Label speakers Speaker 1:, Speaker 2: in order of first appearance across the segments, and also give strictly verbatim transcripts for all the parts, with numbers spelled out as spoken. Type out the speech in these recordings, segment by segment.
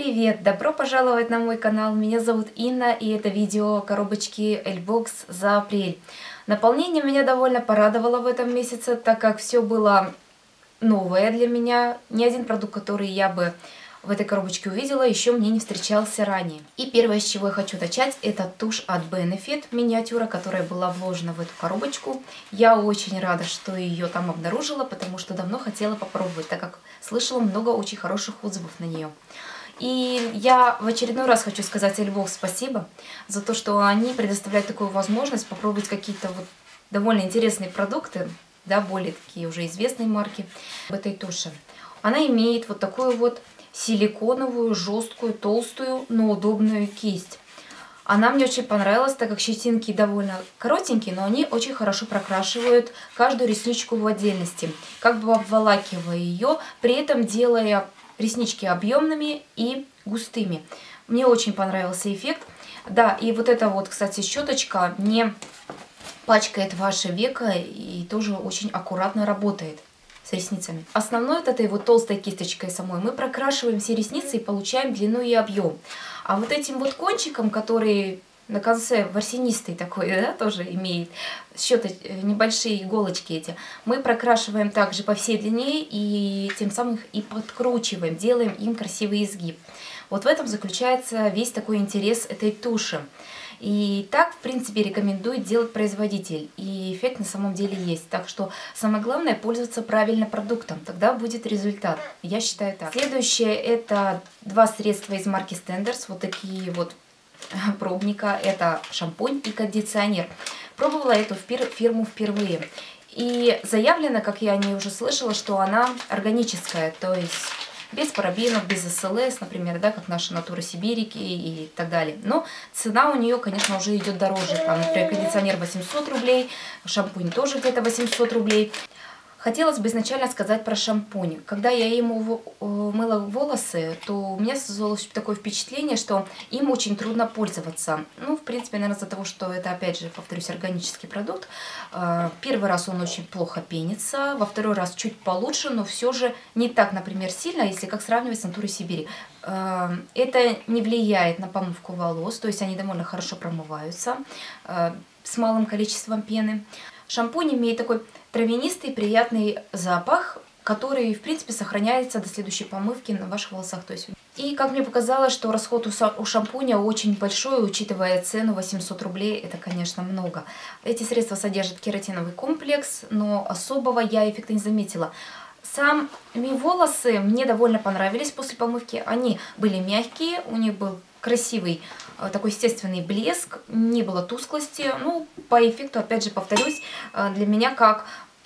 Speaker 1: Привет! Добро пожаловать на мой канал. Меня зовут Инна, и это видео коробочки Эльбокс за апрель. Наполнение меня довольно порадовало в этом месяце, так как все было новое для меня. Ни один продукт, который я бы в этой коробочке увидела, еще мне не встречался ранее. И первое, с чего я хочу начать, это тушь от Benefit, миниатюра, которая была вложена в эту коробочку. Я очень рада, что ее там обнаружила, потому что давно хотела попробовать, так как слышала много очень хороших отзывов на нее. И я в очередной раз хочу сказать Эльбокс спасибо за то, что они предоставляют такую возможность попробовать какие-то вот довольно интересные продукты, да, более такие уже известные марки в этой туши. Она имеет вот такую вот силиконовую, жесткую, толстую, но удобную кисть. Она мне очень понравилась, так как щетинки довольно коротенькие, но они очень хорошо прокрашивают каждую ресничку в отдельности, как бы обволакивая ее, при этом делая реснички объемными и густыми. Мне очень понравился эффект. Да, и вот эта вот, кстати, щеточка не пачкает ваше веко и тоже очень аккуратно работает с ресницами. Основной вот этой вот толстой кисточкой самой мы прокрашиваем все ресницы и получаем длину и объем. А вот этим вот кончиком, который на конце ворсинистый такой, да, тоже имеет щеточ... небольшие иголочки эти, мы прокрашиваем также по всей длине и тем самым и подкручиваем, делаем им красивый изгиб. Вот в этом заключается весь такой интерес этой туши. И так, в принципе, рекомендует делать производитель. И эффект на самом деле есть. Так что самое главное пользоваться правильно продуктом. Тогда будет результат. Я считаю так. Следующее это два средства из марки Standers. Вот такие вот пробника. Это шампунь и кондиционер. Пробовала эту фирму впервые. И заявлено, как я о ней уже слышала, что она органическая. То есть без парабенов, без СЛС, например, да, как наши Натура Сибирики и так далее. Но цена у нее, конечно, уже идет дороже. Там, например, кондиционер восемьсот рублей, шампунь тоже где-то восемьсот рублей. Хотелось бы изначально сказать про шампунь. Когда я ему мыла волосы, то у меня создалось такое впечатление, что им очень трудно пользоваться. Ну, в принципе, наверное, из-за того, что это, опять же, повторюсь, органический продукт. Первый раз он очень плохо пенится, во второй раз чуть получше, но все же не так, например, сильно, если как сравнивать с Натурой Сибири. Это не влияет на помывку волос, то есть они довольно хорошо промываются с малым количеством пены. Шампунь имеет такой травянистый приятный запах, который, в принципе, сохраняется до следующей помывки на ваших волосах. То есть... И, как мне показалось, что расход у шампуня очень большой, учитывая цену восемьсот рублей, это, конечно, много. Эти средства содержат кератиновый комплекс, но особого я эффекта не заметила. Сами волосы мне довольно понравились после помывки. Они были мягкие, у них был красивый такой естественный блеск, не было тусклости. Ну, по эффекту, опять же, повторюсь, для меня как,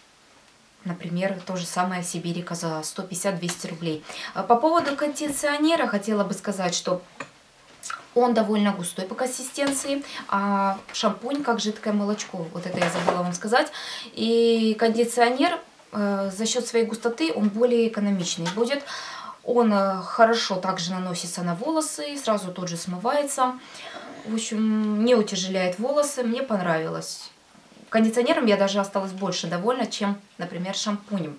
Speaker 1: например, то же самое Сибирика за сто пятьдесят — двести рублей. По поводу кондиционера хотела бы сказать, что он довольно густой по консистенции, а шампунь как жидкое молочко. Вот это я забыла вам сказать. И кондиционер за счет своей густоты он более экономичный будет. Он хорошо также наносится на волосы, сразу тут же смывается. В общем, не утяжеляет волосы, мне понравилось. Кондиционером я даже осталась больше довольна, чем, например, шампунем.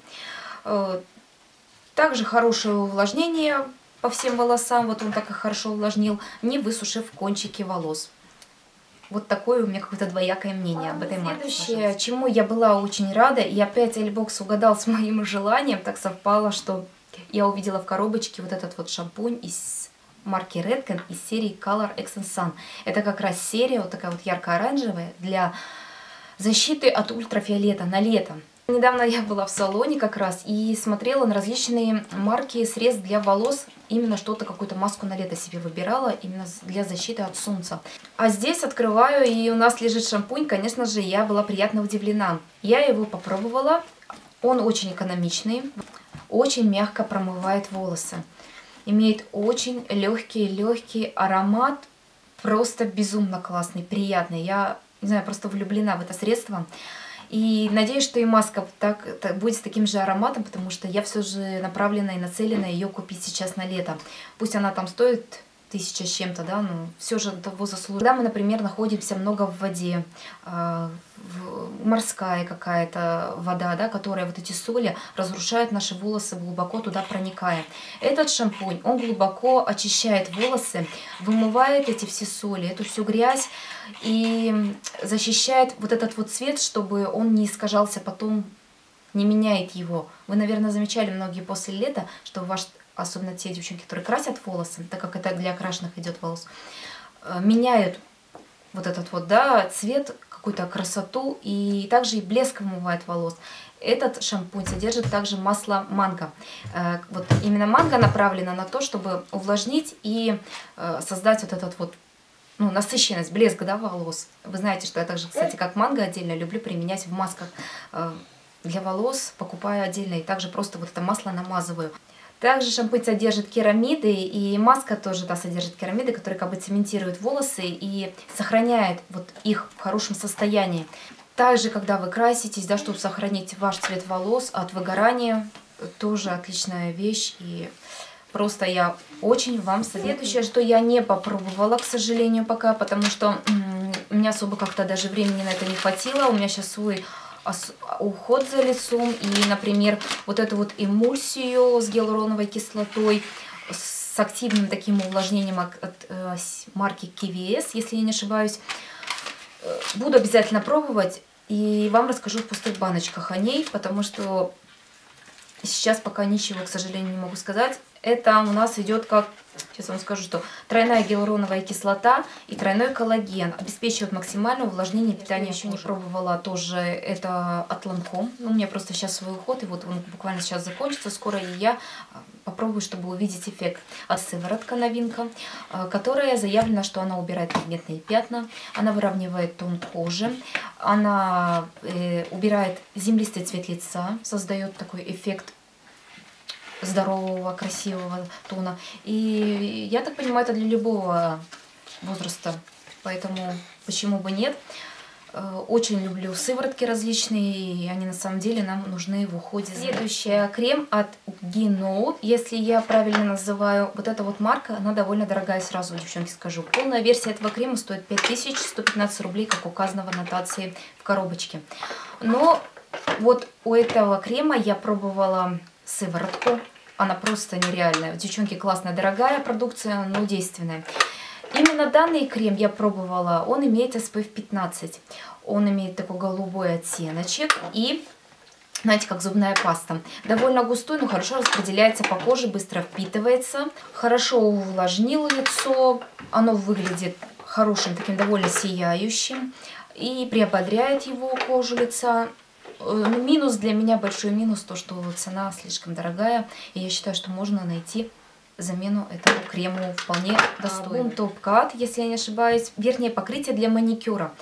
Speaker 1: Также хорошее увлажнение по всем волосам, вот он так и хорошо увлажнил, не высушив кончики волос. Вот такое у меня какое-то двоякое мнение об этой марке. Следующее, чему я была очень рада, и опять Эльбокс угадал с моим желанием, так совпало, что я увидела в коробочке вот этот вот шампунь из марки Redken из серии Color Action Sun. Это как раз серия вот такая вот ярко-оранжевая для защиты от ультрафиолета на лето. Недавно я была в салоне как раз и смотрела на различные марки средств для волос. Именно что-то, какую-то маску на лето себе выбирала, именно для защиты от солнца. А здесь открываю, и у нас лежит шампунь. Конечно же, я была приятно удивлена. Я его попробовала. Он очень экономичный, очень мягко промывает волосы. Имеет очень легкий-легкий аромат. Просто безумно классный, приятный. Я, не знаю, просто влюблена в это средство. И надеюсь, что и маска так, так, будет с таким же ароматом, потому что я все же направлена и нацелена ее купить сейчас на лето. Пусть она там стоит тысяча с чем-то, да, ну, все же того заслуживает. Когда мы, например, находимся много в воде, э, в, морская какая-то вода, да, которая вот эти соли разрушают наши волосы, глубоко туда проникая. Этот шампунь, он глубоко очищает волосы, вымывает эти все соли, эту всю грязь и защищает вот этот вот цвет, чтобы он не искажался потом, не меняет его. Вы, наверное, замечали многие после лета, что ваш, особенно те девчонки, которые красят волосы, так как это для окрашенных идет волос, меняют вот этот вот, да, цвет, какую-то красоту, и также и блеск вымывает волос. Этот шампунь содержит также масло манго. Вот именно манго направлено на то, чтобы увлажнить и создать вот этот вот, ну, насыщенность, блеск, да, волос. Вы знаете, что я также, кстати, как манго отдельно люблю применять в масках для волос, покупаю отдельно, и также просто вот это масло намазываю. Также шампунь содержит керамиды, и маска тоже, да, содержит керамиды, которые как бы цементируют волосы и сохраняет вот их в хорошем состоянии. Также, когда вы краситесь, да, чтобы сохранить ваш цвет волос от выгорания, тоже отличная вещь, и просто я очень вам советую. Следующее, что я не попробовала, к сожалению, пока, потому что у меня особо как-то даже времени на это не хватило. У меня сейчас свой уход за лицом, и, например, вот эту вот эмульсию с гиалуроновой кислотой, с активным таким увлажнением от, от э, марки кей ви эс, если я не ошибаюсь, буду обязательно пробовать, и вам расскажу в пустых баночках о ней, потому что сейчас пока ничего, к сожалению, не могу сказать. Это у нас идет как, сейчас вам скажу, что тройная гиалуроновая кислота и тройной коллаген обеспечивают максимальное увлажнение питания. Я еще не пробовала тоже это от Lancome. Ну, у меня просто сейчас свой уход, и вот он буквально сейчас закончится скоро, и я попробую, чтобы увидеть эффект. А сыворотка новинка, которая заявлена, что она убирает пигментные пятна, она выравнивает тон кожи, она э, убирает землистый цвет лица, создает такой эффект здорового, красивого тона. И я так понимаю, это для любого возраста, поэтому почему бы нет. Очень люблю сыворотки различные, и они на самом деле нам нужны в уходе. Следующая крем от Gino, если я правильно называю. Вот эта вот марка, она довольно дорогая, сразу, девчонки, скажу. Полная версия этого крема стоит пять тысяч сто пятнадцать рублей, как указано в аннотации в коробочке. Но вот у этого крема я пробовала сыворотку. Она просто нереальная. Девчонки, классная, дорогая продукция, но действенная. Именно данный крем я пробовала. Он имеет эс пэ эф пятнадцать. Он имеет такой голубой оттеночек. И, знаете, как зубная паста. Довольно густой, но хорошо распределяется по коже, быстро впитывается. Хорошо увлажнил лицо. Оно выглядит хорошим, таким довольно сияющим. И приободряет его кожу лица. Минус для меня, большой минус, то, что цена слишком дорогая. И я считаю, что можно найти замену этому крему вполне достойную. Boom Top Cut, если я не ошибаюсь, верхнее покрытие для маникюра.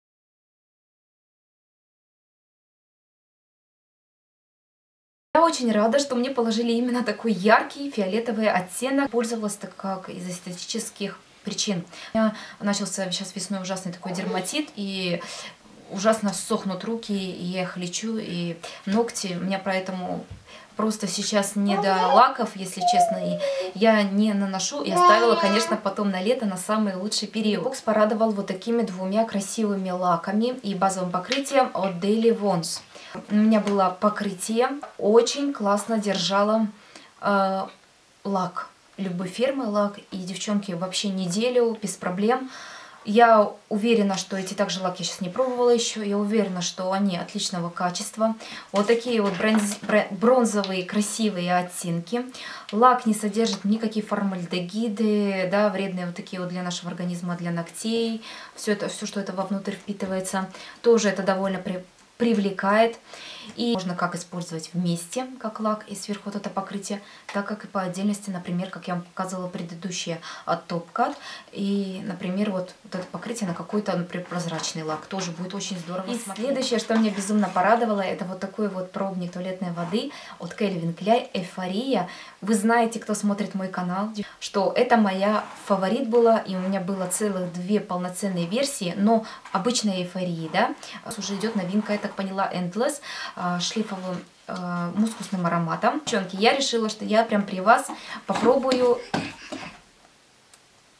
Speaker 1: Я очень рада, что мне положили именно такой яркий фиолетовый оттенок. Пользовалась так как из эстетических причин. У меня начался сейчас весной ужасный такой дерматит, и ужасно сохнут руки, и я их лечу, и ногти. У меня поэтому просто сейчас не до лаков, если честно, и я не наношу, и оставила, конечно, потом на лето, на самый лучший период. Бокс порадовал вот такими двумя красивыми лаками и базовым покрытием от Daily Wants. У меня было покрытие, очень классно держало э, лак любой фирмы, лак, и девчонки вообще неделю без проблем. Я уверена, что эти также лаки я сейчас не пробовала еще. Я уверена, что они отличного качества. Вот такие вот бронз, бронзовые красивые оттенки. Лак не содержит никакие формальдегиды, да, вредные вот такие вот для нашего организма, для ногтей. Все это, все, что это вовнутрь впитывается, тоже это довольно при, привлекает. И можно как использовать вместе, как лак, и сверху вот это покрытие, так как и по отдельности, например, как я вам показывала предыдущее от Top Cut. И, например, вот, вот это покрытие на какой-то, например, прозрачный лак. Тоже будет очень здорово и смотреть. Следующее, что меня безумно порадовало, это вот такой вот пробник туалетной воды от Calvin Klein Эйфория. Вы знаете, кто смотрит мой канал, что это моя фаворит была, и у меня было целых две полноценные версии, но обычная Эйфории, да. Уже идет новинка, я так поняла, Endless, шлифовым э, мускусным ароматом. Девчонки, я решила, что я прям при вас попробую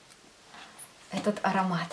Speaker 1: этот аромат.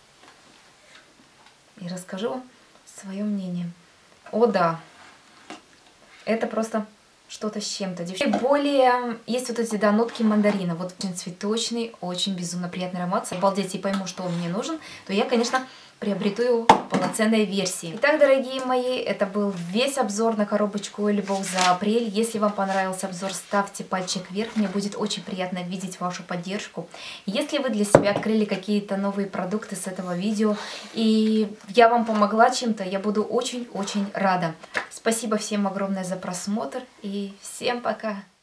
Speaker 1: И расскажу вам свое мнение. О да, это просто что-то с чем-то. Более есть вот эти, да, нотки мандарина. Вот очень цветочный, очень безумно приятный аромат. Обалдеть, и пойму, что он мне нужен, то я, конечно, приобрету его в полноценной версии. Итак, дорогие мои, это был весь обзор на коробочку Эльбокс за апрель. Если вам понравился обзор, ставьте пальчик вверх. Мне будет очень приятно видеть вашу поддержку. Если вы для себя открыли какие-то новые продукты с этого видео, и я вам помогла чем-то, я буду очень-очень рада. Спасибо всем огромное за просмотр, и всем пока!